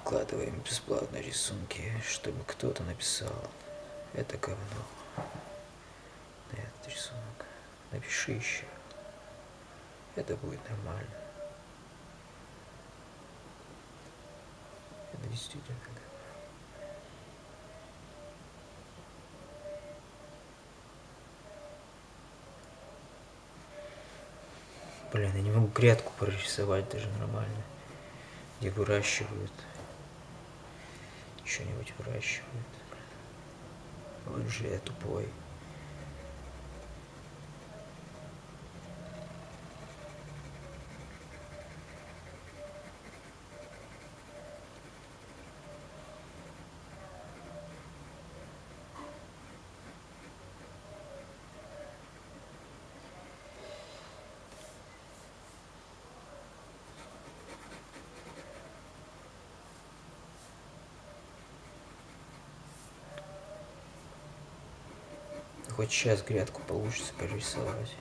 Выкладываем бесплатно рисунки, чтобы кто-то написал. Это говно. На этот рисунок. Напиши еще. Это будет нормально. Это действительно говно. Блин, я не могу грядку прорисовать даже нормально. Где выращивают. Что-нибудь выращивают. Вот же я тупой. Хоть сейчас грядку получится прорисовать.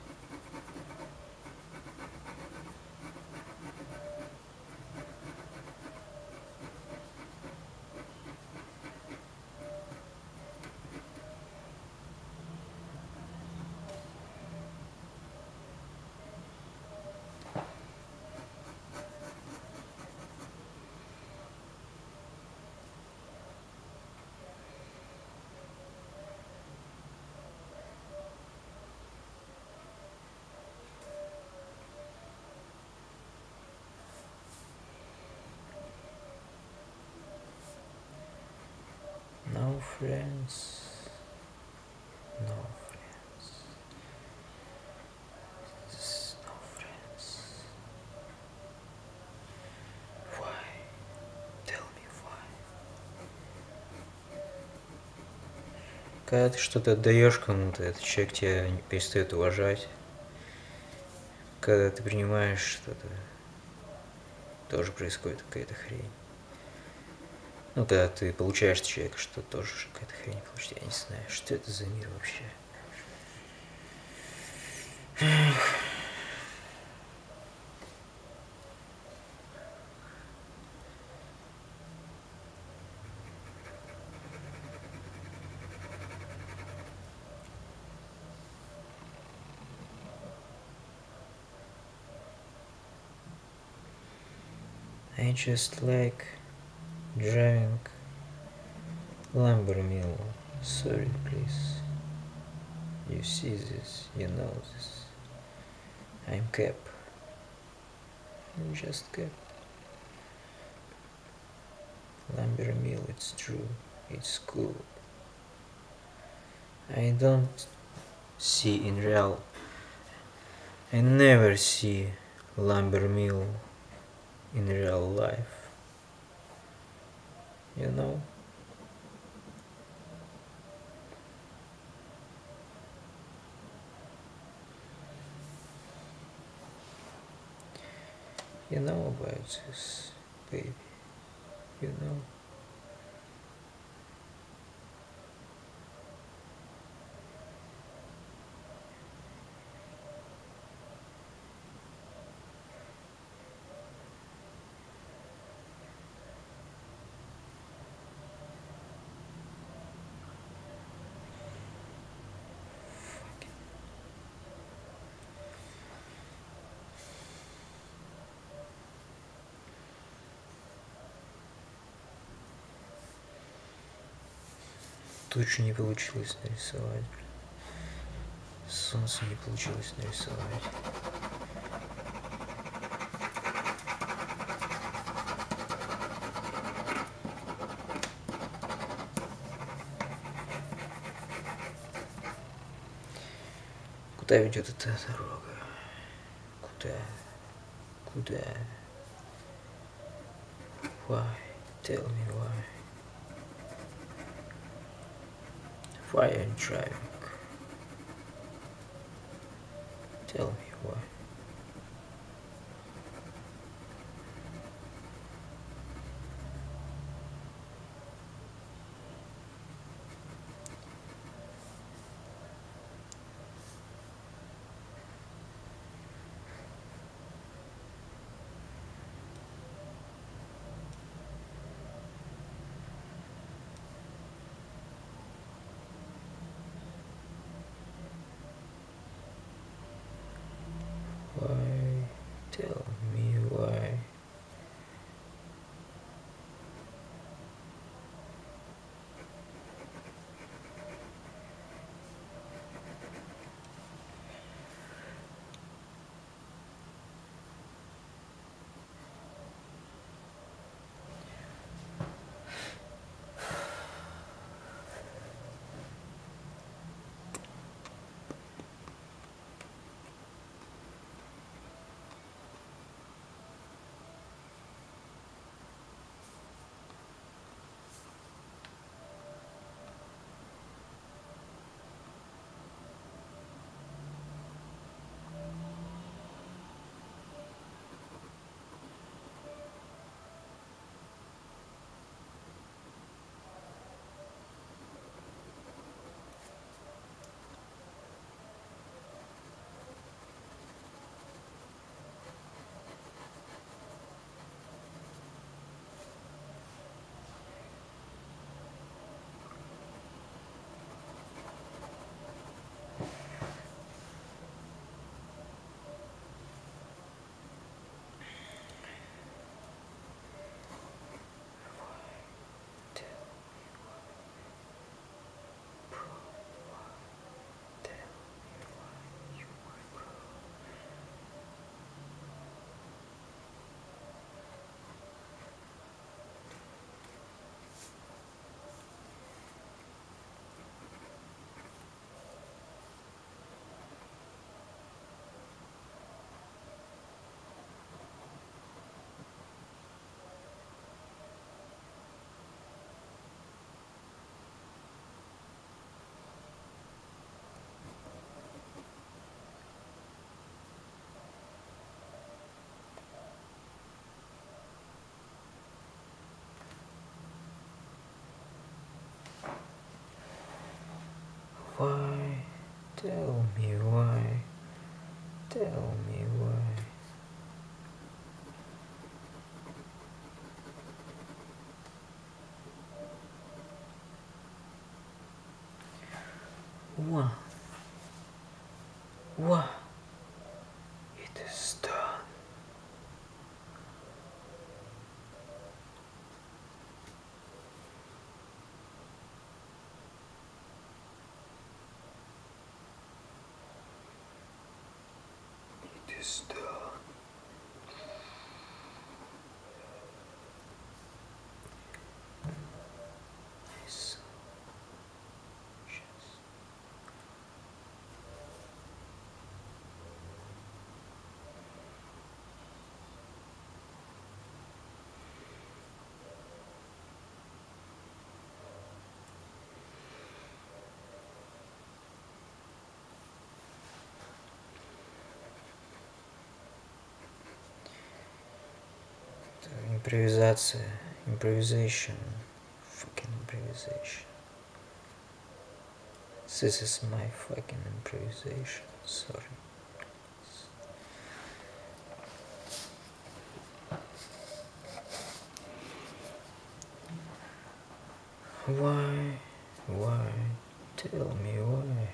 No friends. No friends. No friends. Why? Tell me why. Когда ты что-то отдаешь кому-то, этот человек тебя не перестает уважать. Когда ты принимаешь что-то, тоже происходит какая-то хрень. Ну, когда ты получаешь от человека, что тоже какая-то хрень получится. Я не знаю, что это за мир вообще. I just like driving lumber mill. Sorry, please. You see this, you know this. I'm Cap. I'm just Cap. Lumber mill, it's true. It's cool. I don't see in real. I never see lumber mill in real life. You know? You know about this, baby. You know? Тучу не получилось нарисовать. Солнце не получилось нарисовать. Куда ведет эта дорога? Куда? Куда? Why? Tell me why. Why are you driving? Tell me why. Why? Tell me why. Tell me why. What? What? It is done. It is done. Nice. Импровизация. Improvisation. Fucking improvisation. This is my fucking improvisation. Sorry. Why? Why? Tell me why.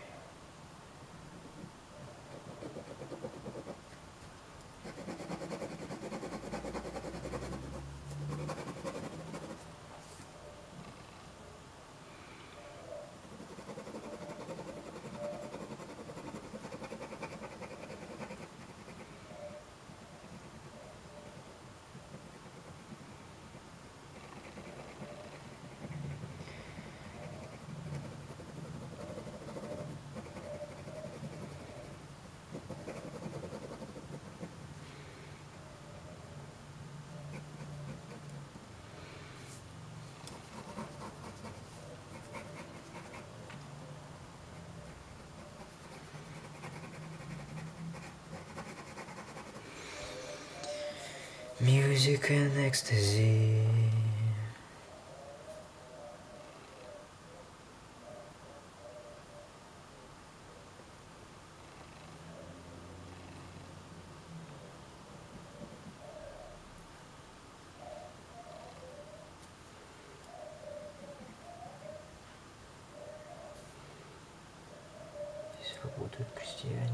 Music and ecstasy. Здесь работают крестьяне.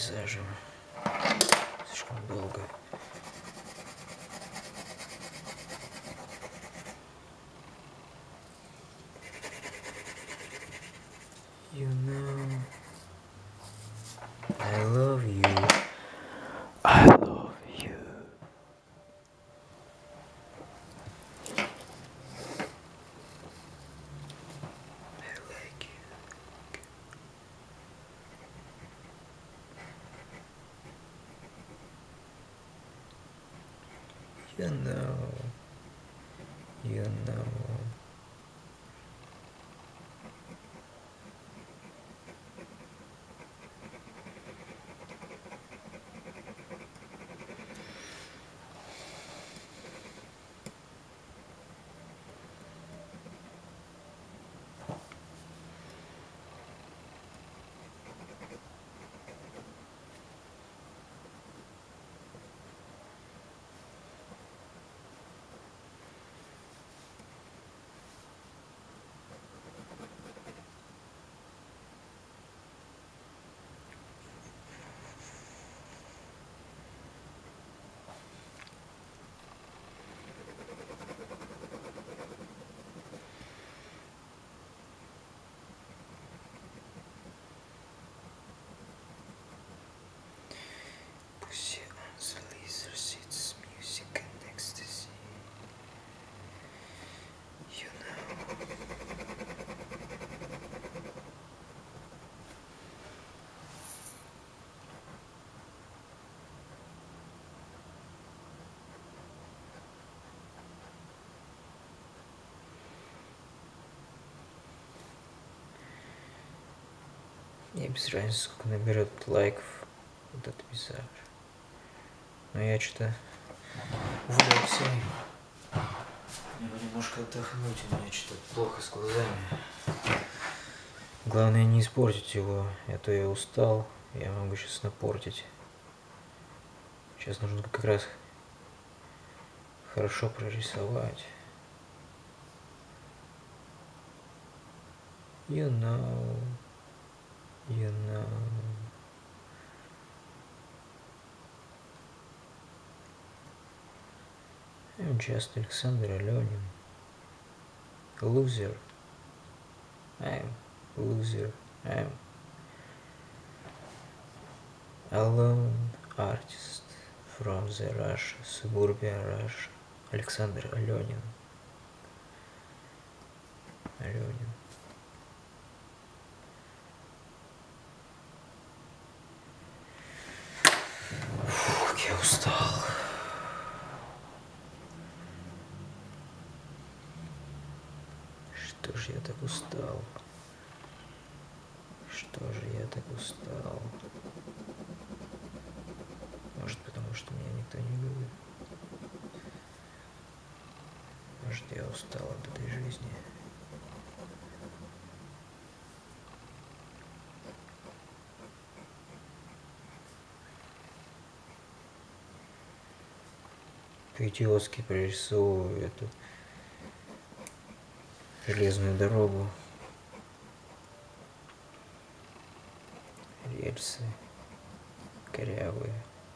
пейзажем. Слишком долго. You know, I love you. I love you. I like you. You know. You know. Pussy on the laser seats, music and ecstasy. You know. Мне без разницы, сколько наберет лайков вот этот пейзаж. Но я что-то увлекся им. Мне бы немножко отдохнуть, у меня что-то плохо с глазами. Главное не испортить его, а то я устал, я могу сейчас напортить. Сейчас нужно как раз хорошо прорисовать. You know, you know. I'm just Alexander Alenin. Loser. I'm loser. I'm alone artist from the Russia, suburbia Russia. Alexander Alenin. Alenin. Фух, я устал. Что же я так устал? Что же я так устал? Может, потому что меня никто не любит? Может, я устал от этой жизни? По-идиотски прорисовываю эту железную дорогу, рельсы корявые.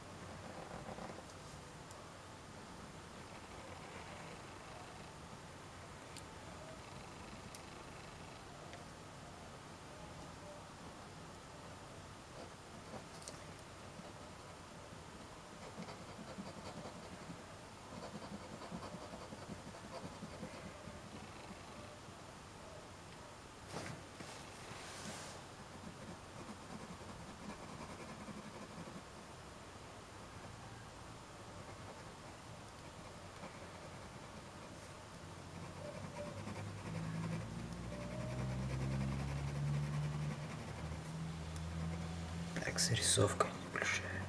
Так, зарисовка небольшая.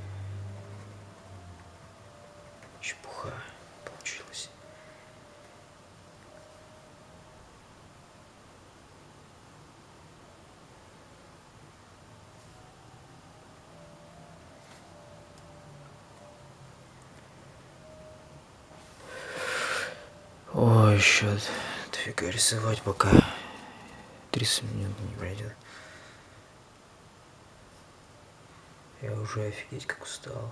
Чепуха получилась. Ой, еще дофига рисовать, пока 30 минут не пройдет. Я уже офигеть как устал.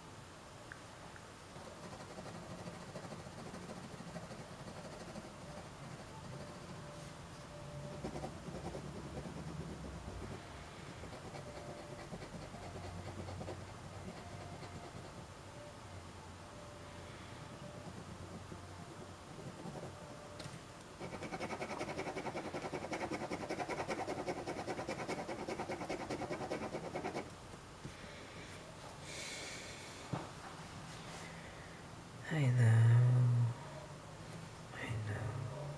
I know. I know.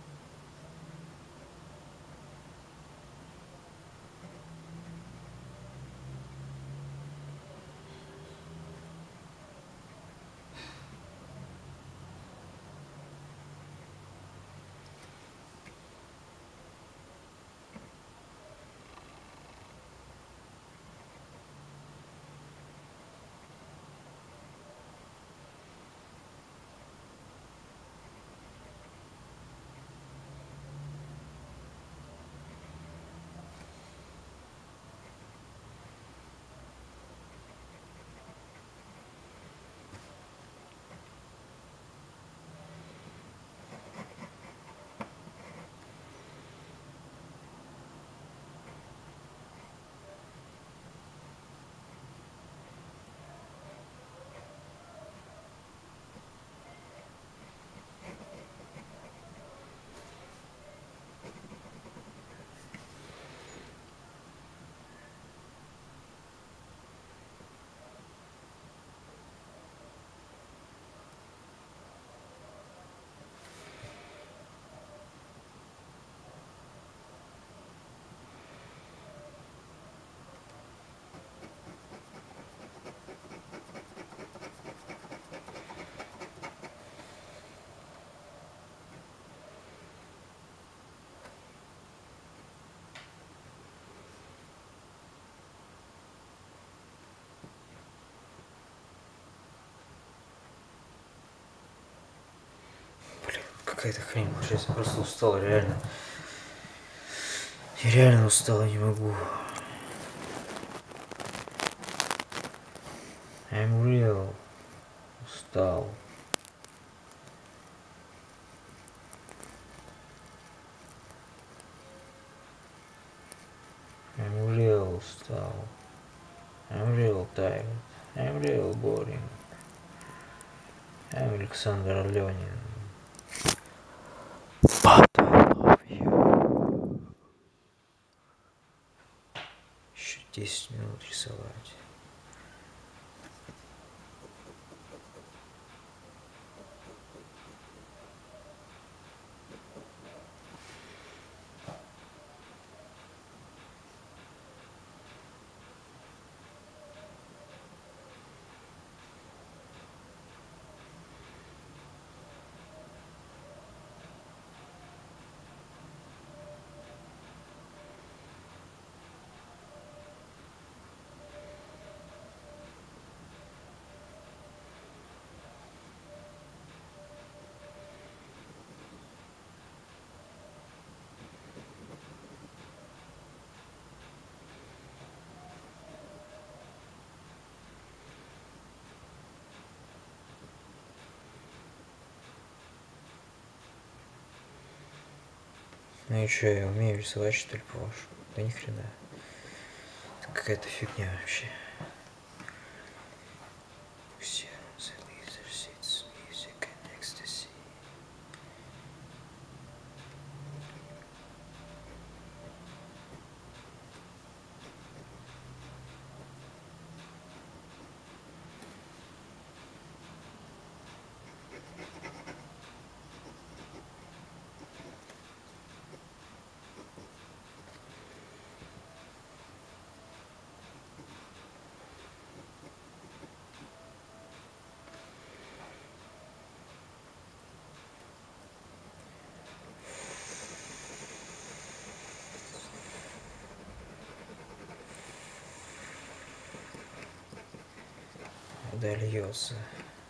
Какая-то хрень. Сейчас я просто устал, реально. Я реально устал, я не могу. I'm real. Устал. I'm real устал. I'm real tired. I'm real boring. I'm Александр Аленин. But I love you. Еще 10 минут рисовать. Ну и что, я умею рисовать, что ли, по-вашему? Да ни хрена. Это какая-то фигня вообще. Все, the laser sits, music and ecstasy. Дольется.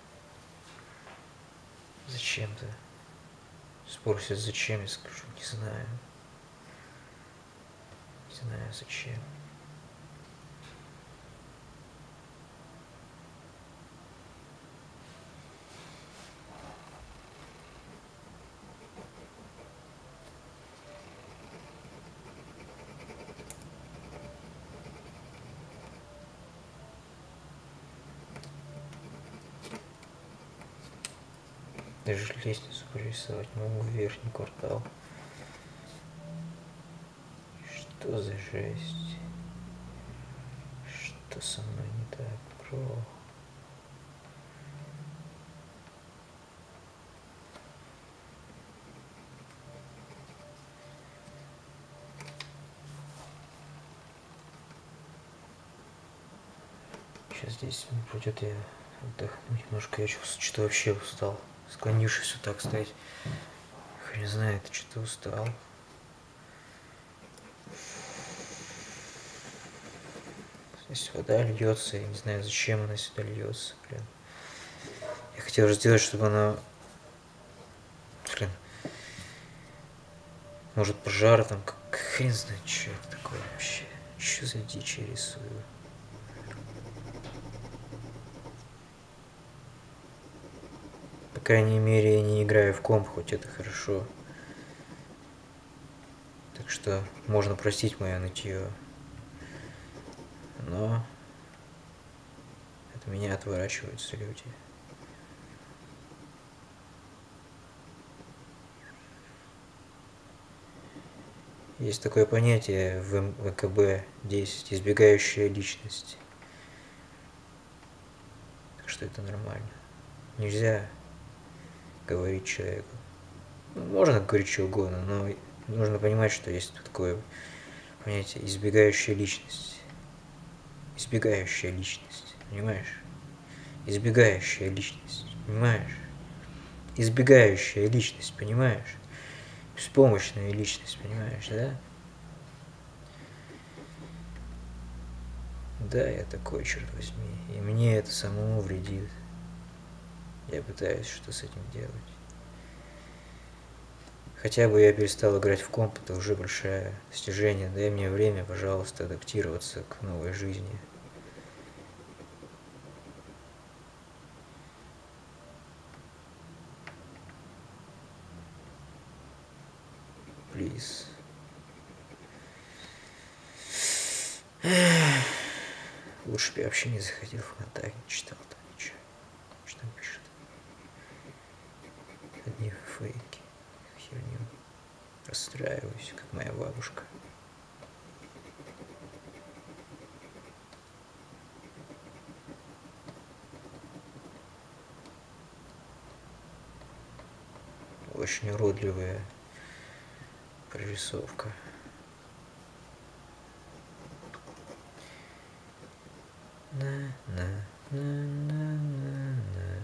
Зачем-то. Спросят, зачем, я скажу, не знаю. Не знаю, зачем. Даже лестницу прорисовать могу в верхний квартал. Что за жесть? Что со мной не так, бро? Сейчас 10 минут пройдет, я отдохну немножко. Я чувствую, что вообще устал. Склонившись вот так стоять. Хрен знает, что-то устал. Здесь вода льется, я не знаю, зачем она сюда льется, блин. Я хотел сделать, чтобы она... Блин. Может, пожар там, как хрен знает, что это такое вообще. Что за дичь я рисую? По крайней мере, я не играю в комп, хоть это хорошо. Так что можно простить мое нытье. Но от меня отворачиваются люди. Есть такое понятие в ВКБ-10, избегающая личность. Так что это нормально. Нельзя говорить человеку. Ну, можно говорить что угодно, но нужно понимать, что есть такое понятие избегающая личность. Избегающая личность, понимаешь? Избегающая личность, понимаешь? Избегающая личность, понимаешь? Беспомощная личность, понимаешь, да? Да, я такой, черт возьми. И мне это самому вредит. Я пытаюсь что с этим делать. Хотя бы я перестал играть в комп, это уже большое достижение. Дай мне время, пожалуйста, адаптироваться к новой жизни. Плиз. Лучше бы я вообще не заходил в ВКонтакте, не читал там ничего. Что там пишет? Одни фейки. Херню. Расстраиваюсь, как моя бабушка. Очень уродливая прорисовка. На.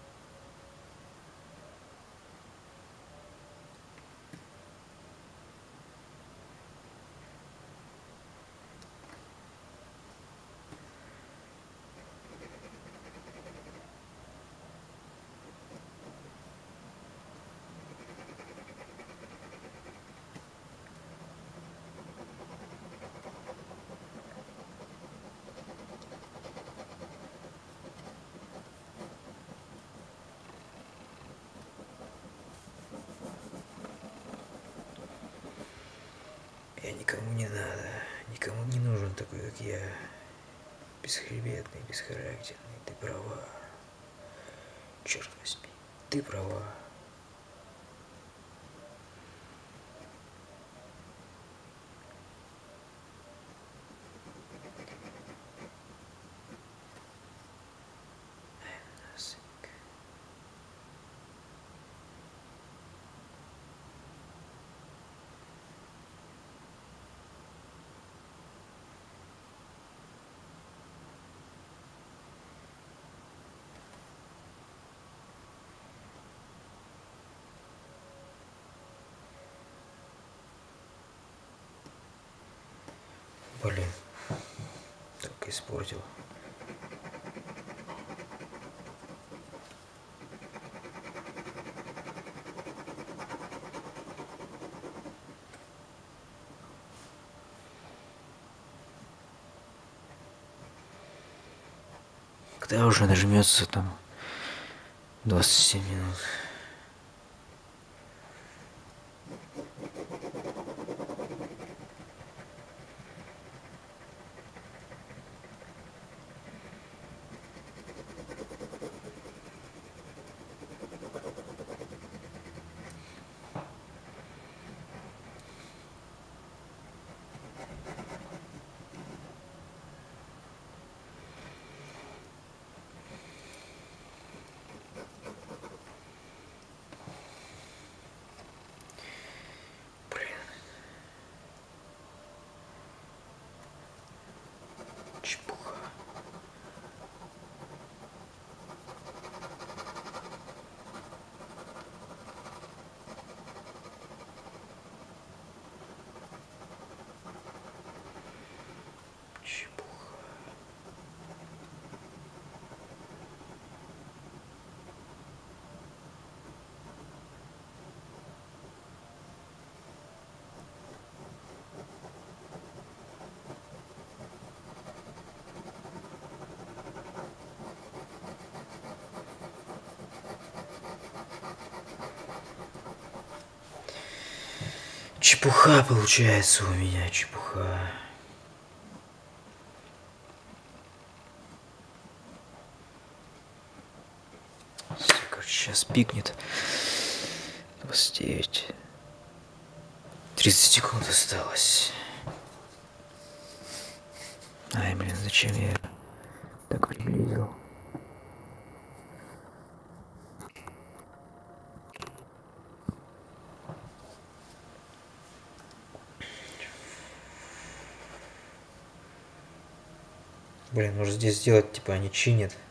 Я никому не надо, никому не нужен такой, как я. Бесхребетный, бесхарактерный, ты права. Черт возьми, ты права. Блин, только испортил. Когда уже нажмется там 27 минут. Чепуха получается у меня, чепуха. Короче, сейчас пикнет. 29. 30 секунд осталось. Ай, блин, зачем я так приблизил? Блин, может здесь сделать, типа они чинят.